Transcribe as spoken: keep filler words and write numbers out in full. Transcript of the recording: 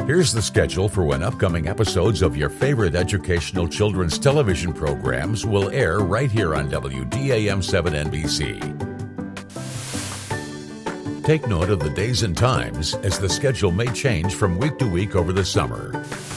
Here's the schedule for when upcoming episodes of your favorite educational children's television programs will air right here on W D A M seven N B C. Take note of the days and times, as the schedule may change from week to week over the summer.